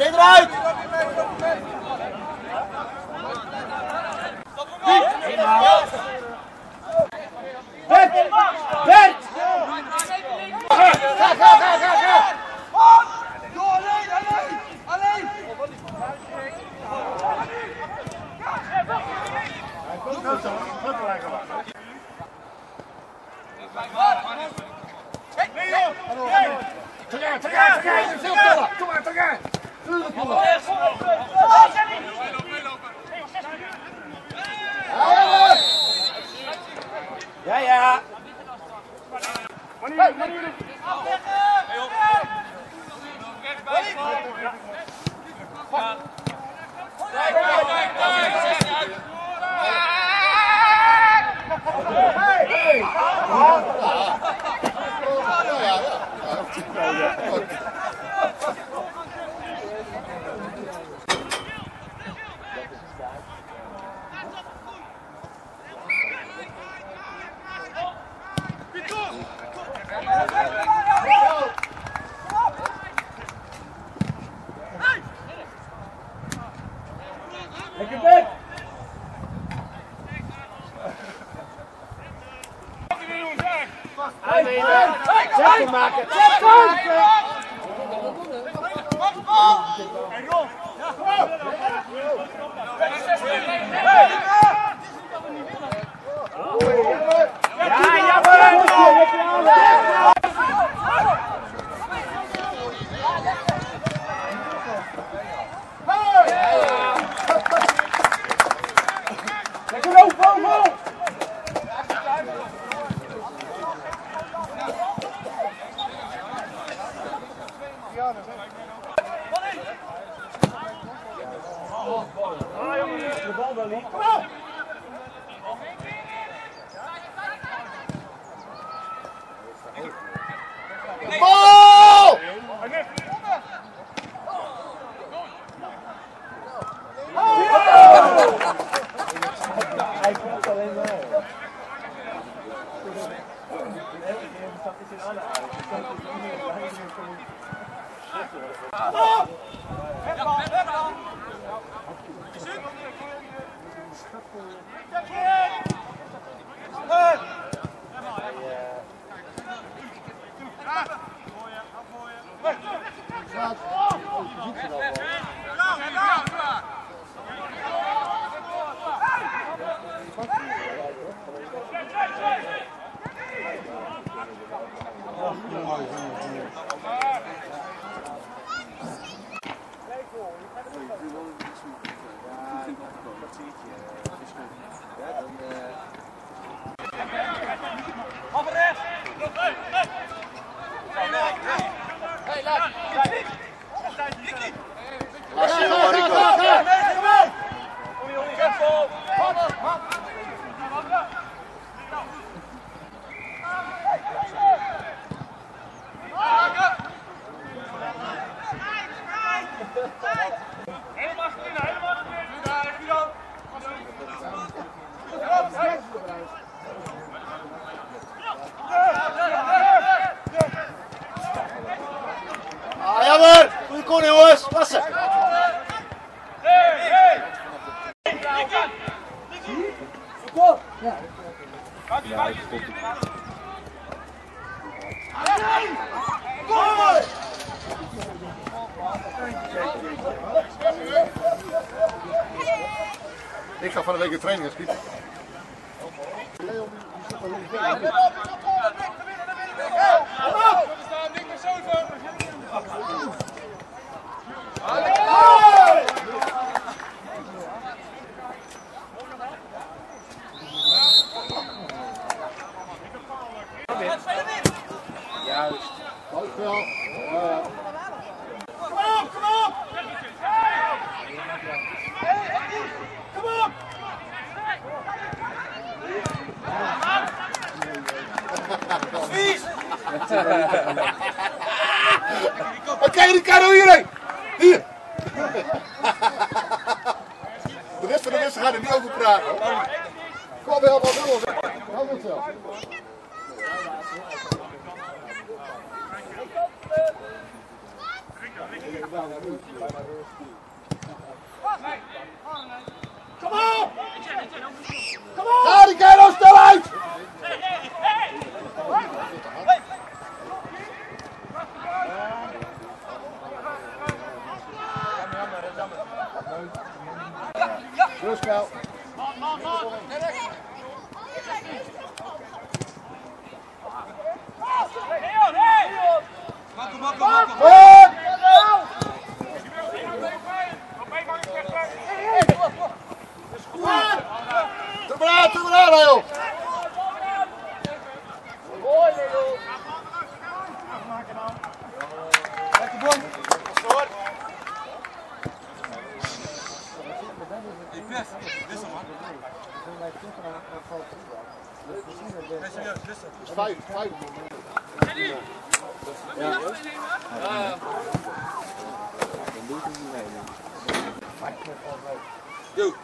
Iedereen eruit! Bert! Bert! Ga! Doe alleen! Terug! Veel sneller! Kom maar, terug! Ja! Lekker bek! Zet maken! De bal wel niet. Kom op! Bal! Hij komt alleen maar. Jammer! Goeie corner jongens! Passen! Ik ga van de week in training als keeper. Juist. Dankjewel. Kom op, kom op! Kom op! Vies! Oké, Ricardo, hierheen! Hier! De rest van de mensen gaan er niet over praten. Kom op, help ons, help ons zelf. Kom op! Ga die kerel, stel uit! Rustspel. Terug maar aan, joh! Lekker bom! Wissel man. Nee, serieus, wissel. Het is 5. Ja. Yo.